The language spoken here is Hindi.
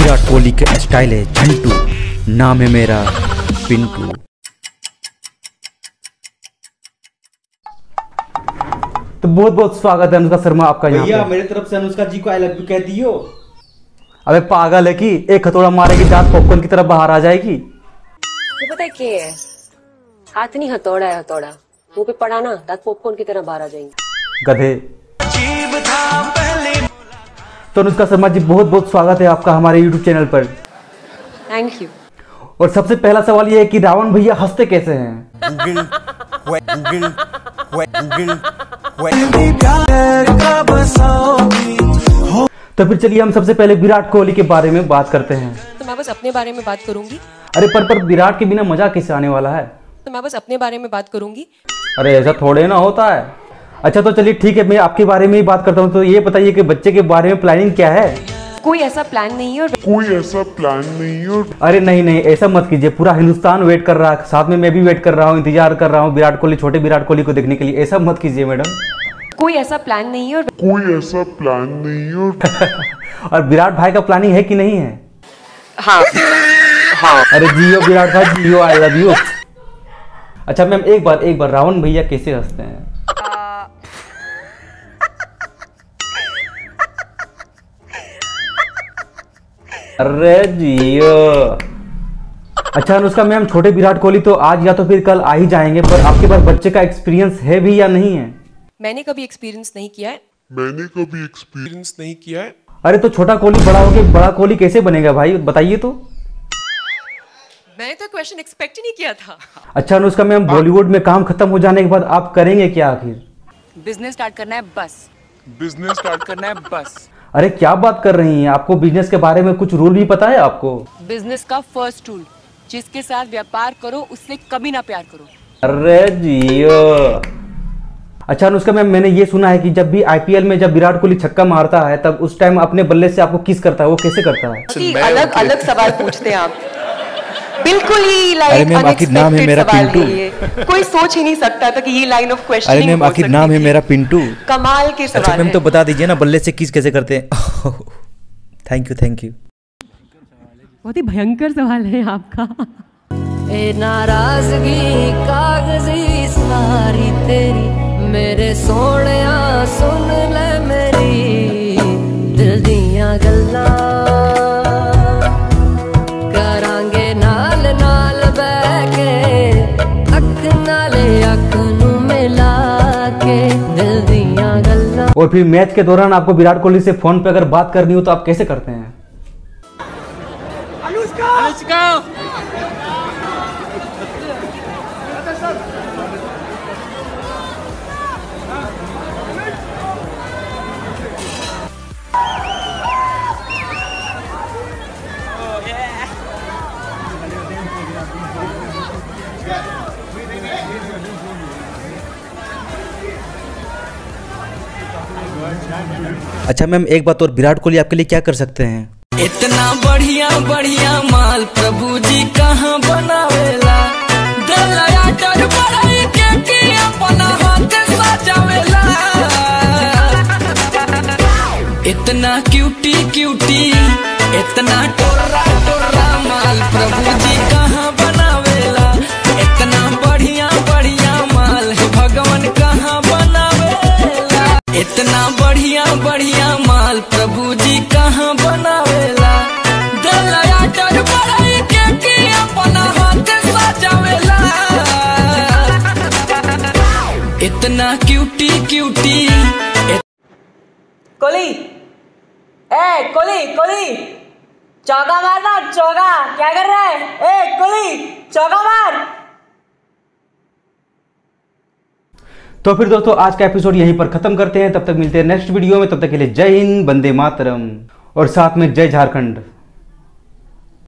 विराट कोहली के स्टाइल है झंटू, नाम है मेरा पिंटू। तो बहुत बहुत स्वागत है अनुष्का शर्मा आपका यहाँ पे। भैया मेरी तरफ से अनुष्का जी को आई लव यू कह दियो। अबे पागल है कि एक हथौड़ा मारेगी दांत पॉपकॉर्न की तरफ बाहर आ जाएगी। तो पता है क्या है, हाथ नहीं हथौड़ा है, हथौड़ा मुंह पे पड़ा ना दांत पॉपकॉर्न की तरह बाहर आ जाएंगे। गधे। तो अनुष्का शर्मा जी बहुत बहुत स्वागत है आपका हमारे YouTube चैनल पर। Thank you. और सबसे पहला सवाल ये है कि रावण भैया हंसते कैसे हैं? तो फिर चलिए हम सबसे पहले विराट कोहली के बारे में बात करते हैं। तो मैं बस अपने बारे में बात करूंगी। अरे पर विराट के बिना मजा कैसे आने वाला है? तो मैं बस अपने बारे में बात करूंगी। अरे ऐसा थोड़े ना होता है। अच्छा तो चलिए ठीक है, मैं आपके बारे में ही बात करता हूँ। तो ये बताइए कि बच्चे के बारे में प्लानिंग क्या है? कोई ऐसा प्लान नहीं है। अरे नहीं ऐसा मत कीजिए, पूरा हिंदुस्तान वेट कर रहा है, साथ में मैं भी वेट कर रहा हूँ, इंतजार कर रहा हूँ विराट कोहली, छोटे विराट कोहली को देखने के लिए। ऐसा मत कीजिए मैडम। कोई ऐसा प्लान नहीं है। और विराट भाई का प्लानिंग है कि नहीं है? हाँ। अरे जियो विराट भाई जियो, आई लव यू। अच्छा मैम एक बार रावण भैया कैसे हंसते हैं? अरे जियो। अच्छा अनुष्का मैम, छोटे विराट कोहली तो आज या तो फिर कल आ ही जाएंगे, पर आपके पास बच्चे का एक्सपीरियंस है भी या नहीं है? मैंने कभी एक्सपीरियंस नहीं किया है। अरे तो छोटा कोहली बड़ा होके बड़ा कोहली कैसे बनेगा भाई, बताइए तो। मैंने तो क्वेश्चन एक्सपेक्ट ही नहीं किया था। अच्छा अनुष्का मैम, बॉलीवुड में काम खत्म हो जाने के बाद आप करेंगे क्या आखिर? बिजनेस स्टार्ट करना है बस। अरे क्या बात कर रही हैं, आपको बिजनेस के बारे में कुछ रूल भी पता है आपको? बिजनेस का फर्स्ट रूल, जिसके साथ व्यापार करो उससे कभी ना प्यार करो। अरे जियो। अच्छा अनुष्का मैम, मैंने ये सुना है कि जब भी आईपीएल में जब विराट कोहली छक्का मारता है तब उस टाइम अपने बल्ले से आपको किस करता है, वो कैसे करता है? अलग अलग सवाल पूछते हैं आप, बिल्कुल ही लाइक। अरे मैम आखिर नाम है मेरा पिंटू। कोई सोच ही नहीं सकता था कि ये लाइन ऑफ क्वेश्चनिंग। अरे मैम आखिर नाम है मेरा पिंटू। कमाल के सवाल। अच्छा मैम तो बता दीजिए ना, बल्ले से किस कैसे करते हैं? Thank you. बहुत ही भयंकर सवाल है आपका। ए नाराजगी कागजी सारी तेरी, मेरे सोनिया सुन ले मेरी दिल दियां गल्लां, करांगे नाल नाल बैके अख नाले अख नू मिला के दिल दियां गल्लां। और फिर मैच के दौरान आपको विराट कोहली से फोन पे अगर बात करनी हो तो आप कैसे करते हैं? अनुष्का। अच्छा मैम एक बात और, विराट कोहली आपके लिए क्या कर सकते हैं? इतना बढ़िया बढ़िया माल प्रभु जी कहाँ बनावेला, दलया डर बढ़ाई के अपना हाथ सजावेला। इतना क्यूटी इतना टोरा माल प्रभु जी कहाँ बनावेला, इतना बढ़िया माल भगवान कहाँ बनावेला। इतना बढ़िया माल प्रभु जी कहाँ बनावेला, दलया डर बढ़ाई के अपना हाथ सजावेला। इतना क्यूटी कोहली चौका मारना, चौका क्या कर रहा है? कोहली चौका मार। तो फिर दोस्तों आज का एपिसोड यहीं पर खत्म करते हैं, तब तक मिलते हैं नेक्स्ट वीडियो में। तब तक के लिए जय हिंद, वंदे मातरम और साथ में जय झारखंड।